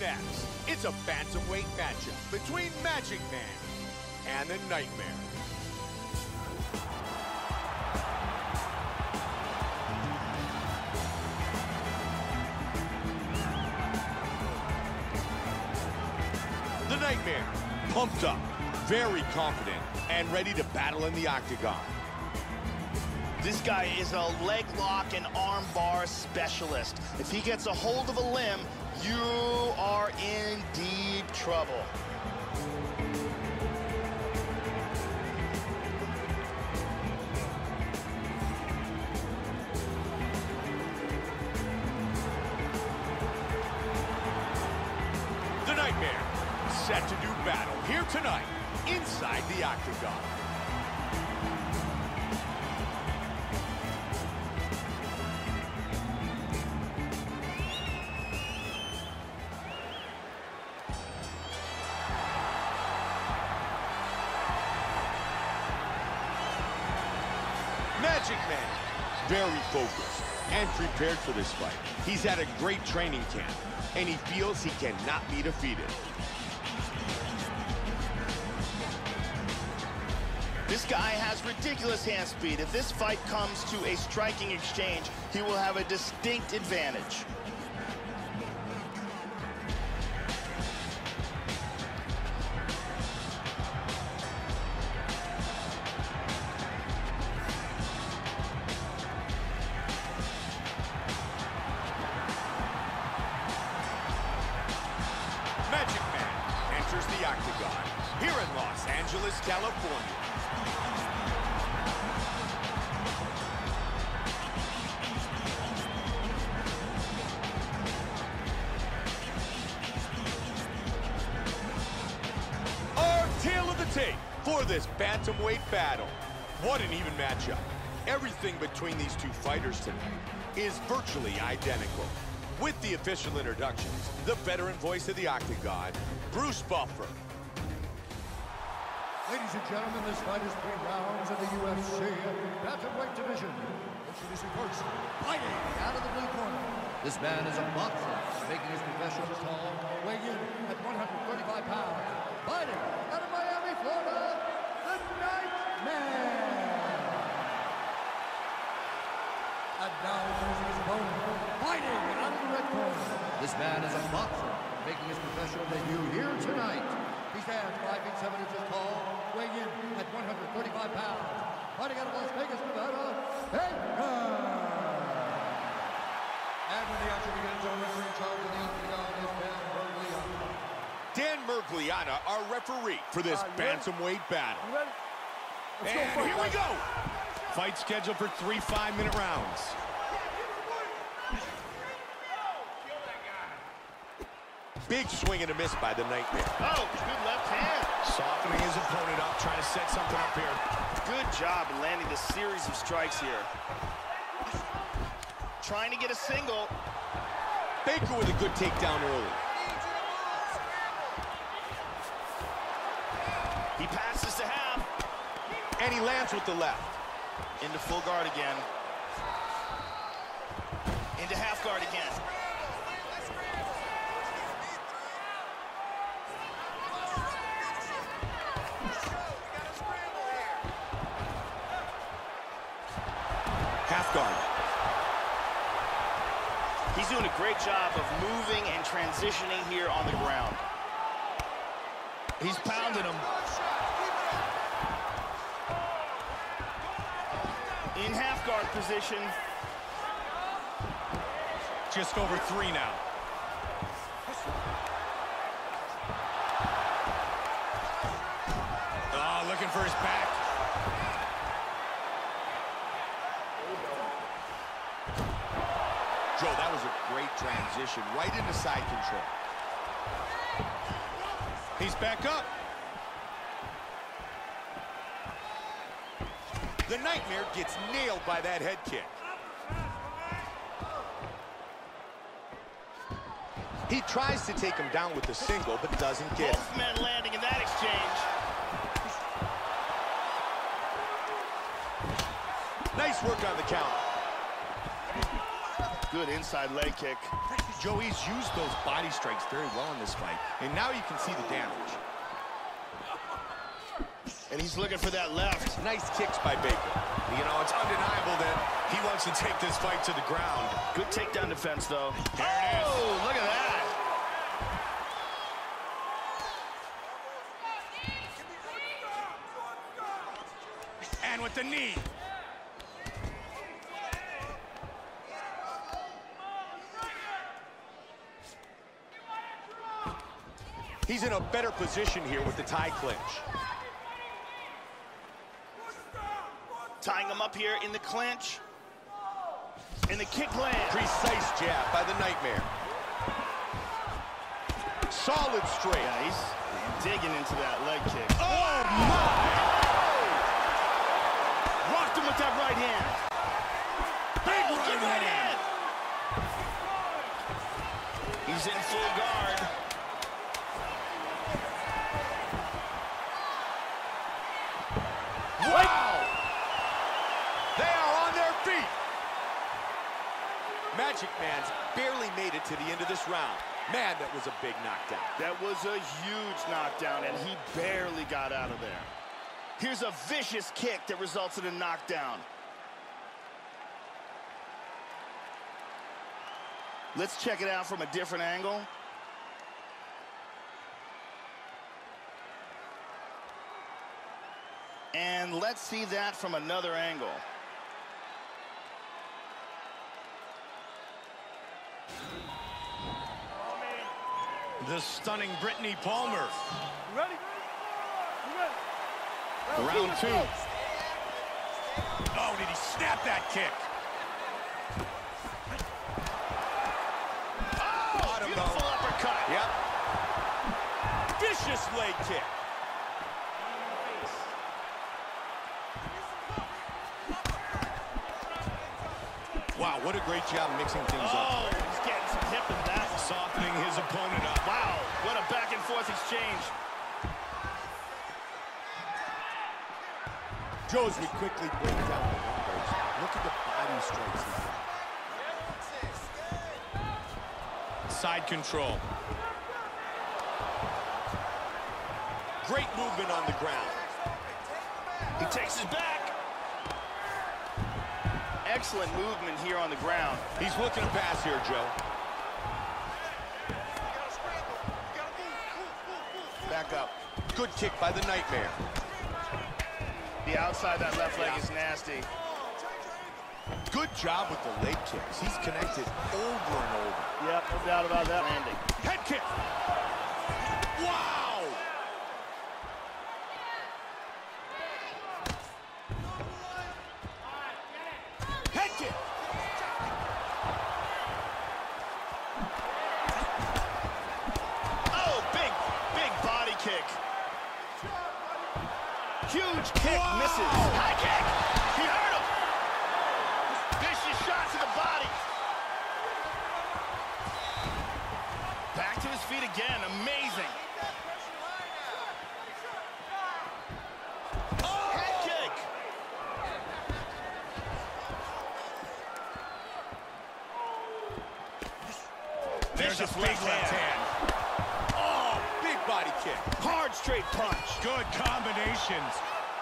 next. It's a bantamweight matchup between Magic Man and the Nightmare. The Nightmare, pumped up, very confident, and ready to battle in the octagon. This guy is a leg lock and arm bar specialist. If he gets a hold of a limb, you are in deep trouble. The Nightmare, set to do battle here tonight, inside the octagon. Magic Man, very focused and prepared for this fight. He's had a great training camp, and he feels he cannot be defeated. This guy has ridiculous hand speed. If this fight comes to a striking exchange, he will have a distinct advantage. Magic Man enters the octagon here in Los Angeles, California. Our tale of the tape for this bantamweight battle. What an even matchup. Everything between these two fighters tonight is virtually identical. With the official introductions, the veteran voice of the octagon, Bruce Buffer. Ladies and gentlemen, this fight is 3 rounds in the UFC bantamweight division. Introducing first, fighting out of the blue corner. This man is a boxer, making his professional call, weighing in at 135 pounds. Fighting out of Miami, Florida, the Nightmare. And now introducing his opponent, fighting out of the red corner. This man is a boxer, making his professional debut here tonight. He stands 5 feet 7 inches tall, weighing in at 135 pounds. Fighting out of Las Vegas, Nevada, Edgar. And when the action begins, our referee in charge of the octagon is Dan Mergliana. Dan Mergliana, our referee for this bantamweight battle. And here we go. Fight scheduled for 3 5-minute rounds. Big swing and a miss by the Nightmare. Oh, good left hand. Softening his opponent up, trying to set something up here. Good job in landing the series of strikes here. Trying to get a single. Baker with a good takedown early. He passes to half. And he lands with the left. Into full guard again. Into half guard again. Half guard. He's doing a great job of moving and transitioning here on the ground. He's pounding him. In half guard position. Just over 3 now. Oh, looking for his back. Joe, that was a great transition, right into side control. He's back up. The Nightmare gets nailed by that head kick. He tries to take him down with a single, but doesn't get it. Both men landing in that exchange. Nice work on the count. Good inside leg kick. Joey's used those body strikes very well in this fight, and now you can see the damage. And he's looking for that left. Nice kicks by Baker. You know, it's undeniable that he wants to take this fight to the ground. Good takedown defense, though. There it is. Oh, look at that. And with the knee. He's in a better position here with the tie clinch. Tying him up here in the clinch. And the kick land. Precise jab by the Nightmare. Solid straight. Yeah, he's digging into that leg kick. Oh, my! Rocked him with that right hand. Big Good right hand. He's in full guard. Wow! They are on their feet. Magic Man's barely made it to the end of this round. Man, that was a big knockdown. That was a huge knockdown, and he barely got out of there. Here's a vicious kick that results in a knockdown. Let's check it out from a different angle. And let's see that from another angle. The stunning Brittany Palmer. Ready? Round two. Oh, did he snap that kick? Oh, beautiful uppercut. Yep. Vicious leg kick. Wow, what a great job mixing things up. Oh, he's getting some hip in that. Softening his opponent up. Wow, what a back and forth exchange. Joe, as we quickly break down the numbers, look at the body strikes he's got. Side control. Great movement on the ground. He takes his back. Excellent movement here on the ground. He's looking to pass here, Joe. Back up. Good kick by the Nightmare. The outside that left leg is nasty. Good job with the leg kicks. He's connected over and over. Yep, no doubt about that landing. Head kick. Wow! Head kick. Oh, big body kick. Huge kick, misses. High kick. He hurt him. Vicious shot to the body. Back to his feet again. Amazing. Oh! Head kick. There's a Vicious big left hand. Oh, big body kick. Hard straight punch. Good combinations.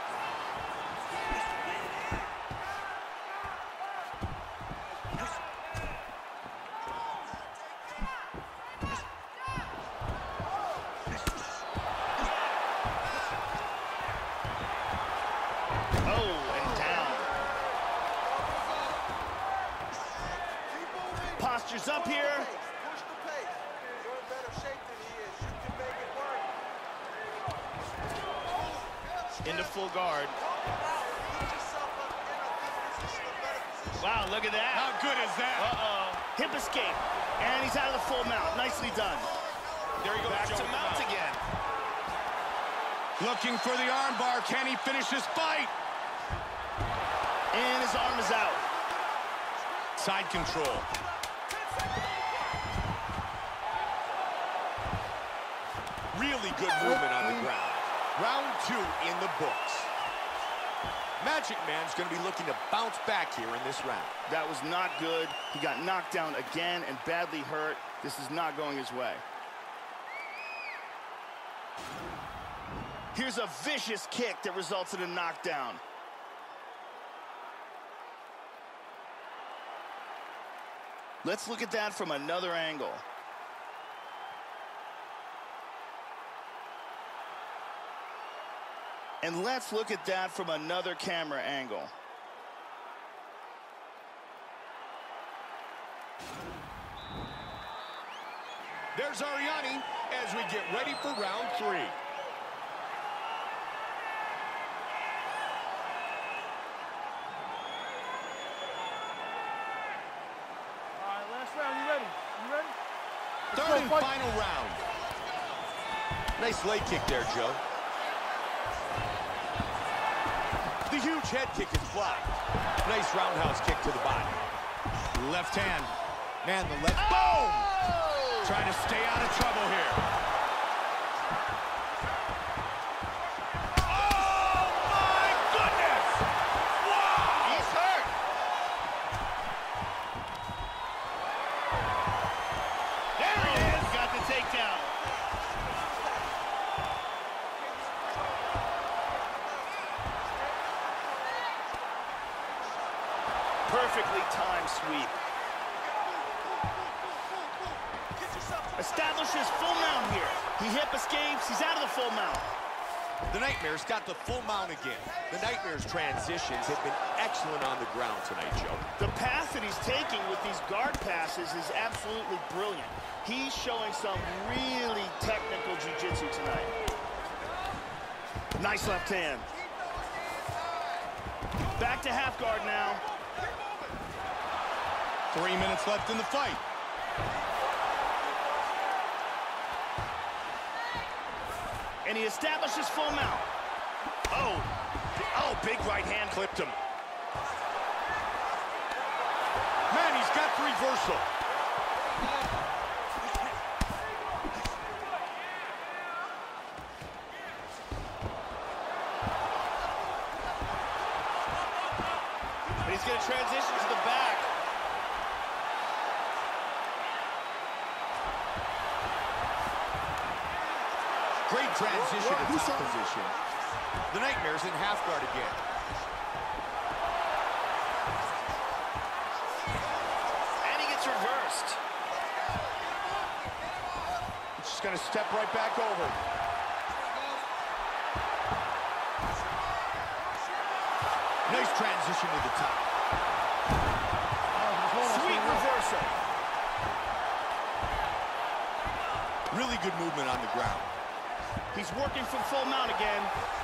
Oh, and down. Postures up here. Push the pace. You're in better shape than he is. You can make it work. Into full guard. Get yourself up in a good position, a better position. Wow, look at that. How good is that? Uh-oh. Hip escape. And he's out of the full mount. Nicely done. There he goes. Back Joe to with the mount again. Looking for the armbar. Can he finish this fight? And his arm is out. Side control. Really good movement on the ground. Round two in the books. Magic Man's going to be looking to bounce back here in this round. That was not good. He got knocked down again and badly hurt. This is not going his way. Here's a vicious kick that results in a knockdown. Let's look at that from another angle. And let's look at that from another camera angle. There's Arianny as we get ready for round 3. All right, last round. You ready? You ready? Third and final round. Nice leg kick there, Joe. The huge head kick is blocked. Nice roundhouse kick to the body. Left hand. Man, the left. Boom! Trying to stay out of trouble here. Oh, my goodness! Wow! He's hurt. There he is! Got the takedown. Perfectly timed sweep. Establishes full mount here. He hip escapes. He's out of the full mount. The Nightmare's got the full mount again. The Nightmare's transitions have been excellent on the ground tonight, Joe. The path that he's taking with these guard passes is absolutely brilliant. He's showing some really technical jiu-jitsu tonight. Nice left hand. Back to half guard now. 3 minutes left in the fight. And he establishes full mount. Oh, big right hand clipped him. Man, he's got the reversal. And he's going to transition to the back. Great transition to top position. The Nightmare's in half guard again. And he gets reversed. It's just going to step right back over. Nice transition to the top. Sweet reversal. Really good movement on the ground. He's working from full mount again.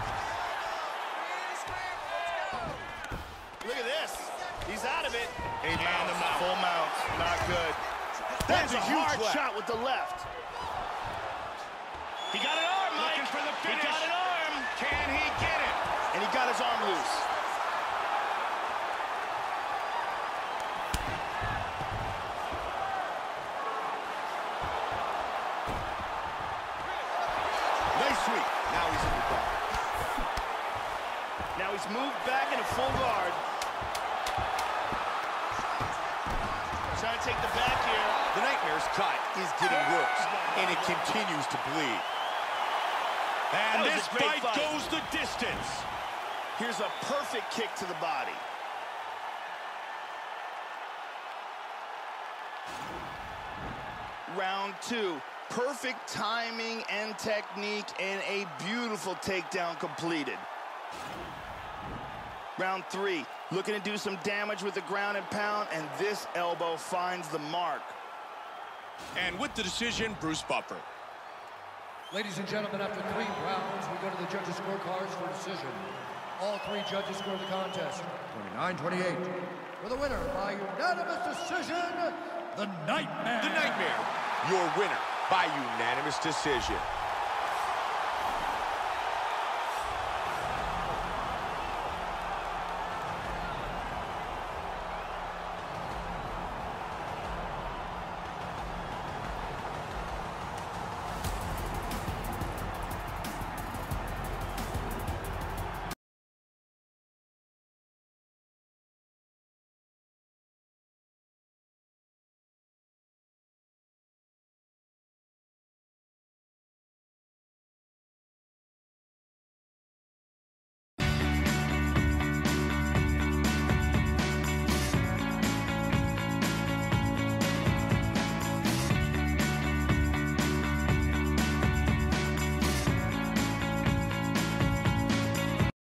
Look at this. He's out of it. And the mount. Full mount. Not good. That's That's a a huge hard left. shot with the left. He got an arm, Mike. Looking for the finish. He got an arm. Can he get it? And he got his arm loose. Nice sweep. Now he's in the guard. Now he's moved back into full guard. Trying to take the back here. The Nightmare's cut is getting worse, and it continues to bleed. That And was this a great fight fight. goes the distance. Here's a perfect kick to the body. Round 2. Perfect timing and technique and a beautiful takedown completed. Round 3. Looking to do some damage with the ground and pound, and this elbow finds the mark. And with the decision, Bruce Buffer. Ladies and gentlemen, after 3 rounds, we go to the judges' scorecards for decision. All 3 judges scored the contest 29-28. For the winner by unanimous decision, the Nightmare. The Nightmare, your winner by unanimous decision.